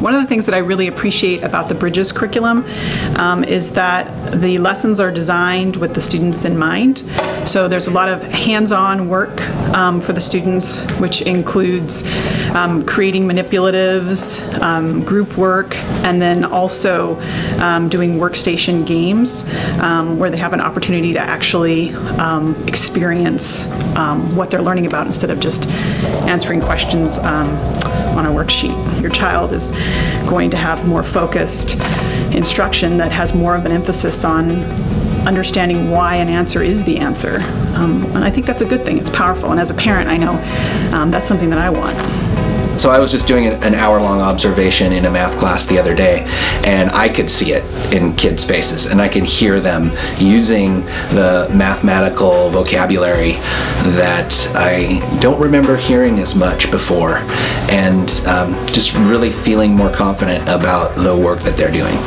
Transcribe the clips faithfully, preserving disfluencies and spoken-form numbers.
One of the things that I really appreciate about the Bridges curriculum um, is that the lessons are designed with the students in mind. So there's a lot of hands-on work um, for the students, which includes um, creating manipulatives, um, group work, and then also um, doing workstation games um, where they have an opportunity to actually um, experience um, what they're learning about instead of just answering questions um, on a worksheet. Your child is going to have more focused instruction that has more of an emphasis on understanding why an answer is the answer. Um, and I think that's a good thing. It's powerful. And as a parent, I know um, that's something that I want. So I was just doing an hour-long observation in a math class the other day, and I could see it in kids' faces, and I could hear them using the mathematical vocabulary that I don't remember hearing as much before, and um, just really feeling more confident about the work that they're doing.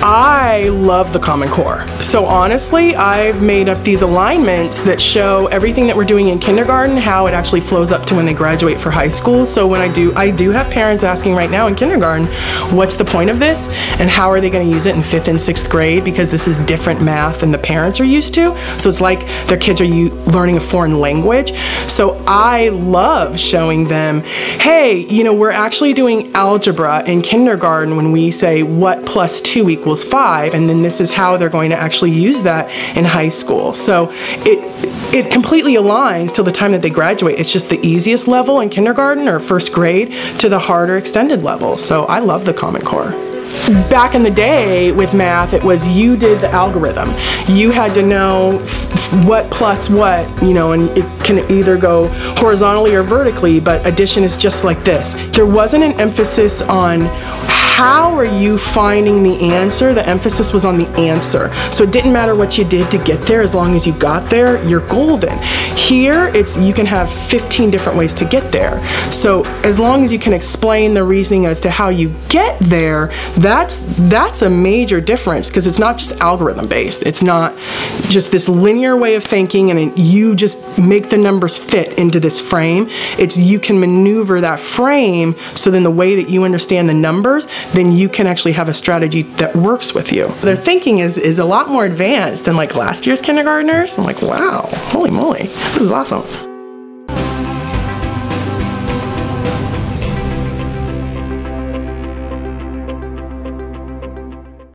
I love the Common Core. So honestly, I've made up these alignments that show everything that we're doing in kindergarten, how it actually flows up to when they graduate for high school. So when I do, I do have parents asking right now in kindergarten, what's the point of this? And how are they going to use it in fifth and sixth grade? Because this is different math than the parents are used to. So it's like their kids are learning a foreign language. So I love showing them, hey, you know, we're actually doing algebra in kindergarten when we say what plus two equals five, and then this is how they're going to actually use that in high school. So it it completely aligns till the time that they graduate. It's just the easiest level in kindergarten or first grade to the harder extended level. So I love the Common Core. Back in the day with math, it was you did the algorithm. You had to know what plus what, you know, and it can either go horizontally or vertically, but addition is just like this. There wasn't an emphasis on how are you finding the answer. The emphasis was on the answer. So it didn't matter what you did to get there, as long as you got there, you're golden. Here, it's you can have fifteen different ways to get there. So as long as you can explain the reasoning as to how you get there, that's that's a major difference, because it's not just algorithm based. It's not just this linear way of thinking and it, you just make the numbers fit into this frame. It's you can maneuver that frame, so then the way that you understand the numbers, then you can actually have a strategy that works with you. Their thinking is, is a lot more advanced than like last year's kindergartners. I'm like, wow, holy moly, this is awesome.